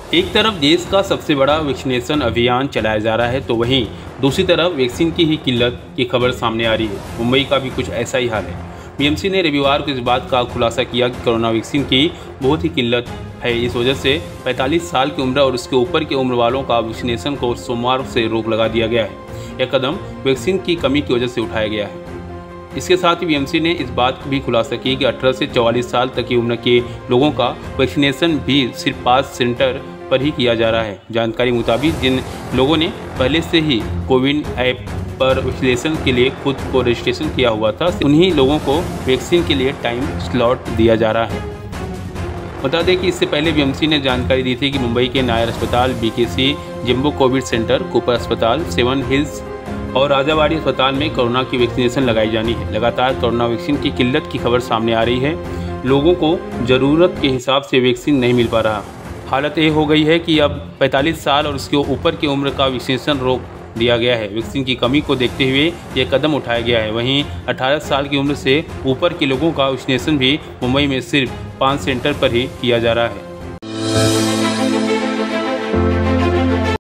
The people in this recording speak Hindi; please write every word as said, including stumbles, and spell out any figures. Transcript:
एक तरफ देश का सबसे बड़ा वैक्सीनेशन अभियान चलाया जा रहा है तो वहीं दूसरी तरफ वैक्सीन की ही किल्लत की खबर सामने आ रही है। मुंबई का भी कुछ ऐसा ही हाल है। बीएमसी ने रविवार को इस बात का खुलासा किया कि कोरोना वैक्सीन की बहुत ही किल्लत है। इस वजह से पैंतालीस साल की उम्र और उसके ऊपर की उम्र वालों का वैक्सीनेशन को सोमवार से रोक लगा दिया गया है। यह कदम वैक्सीन की कमी की वजह से उठाया गया है। इसके साथ ही बीएमसी ने इस बात भी खुलासा की कि अठारह से चौवालीस साल तक की उम्र के लोगों का वैक्सीनेशन भी सिर्फ पाँच सेंटर पर ही किया जा रहा है। जानकारी मुताबिक जिन लोगों ने पहले से ही कोविन ऐप पर वैक्सीनेशन के लिए खुद को रजिस्ट्रेशन किया हुआ था, उन्हीं लोगों को वैक्सीन के लिए टाइम स्लॉट दिया जा रहा है। बता दें कि इससे पहले बीएमसी ने जानकारी दी थी कि मुंबई के नायर अस्पताल, BKC, jumbo covid centre, Cooper अस्पताल, सेवन हिल्स और राजावाड़ी अस्पताल में कोरोना की वैक्सीनेशन लगाई जानी है। लगातार कोरोना वैक्सीन की किल्लत की खबर सामने आ रही है। लोगों को ज़रूरत के हिसाब से वैक्सीन नहीं मिल पा रहा। हालत ये हो गई है कि अब पैंतालीस साल और उसके ऊपर की उम्र का वैक्सीनेशन रोक दिया गया है। वैक्सीन की कमी को देखते हुए ये कदम उठाया गया है। वहीं अठारह साल की उम्र से ऊपर के लोगों का वैक्सीनेशन भी मुंबई में सिर्फ पाँच सेंटर पर ही किया जा रहा है।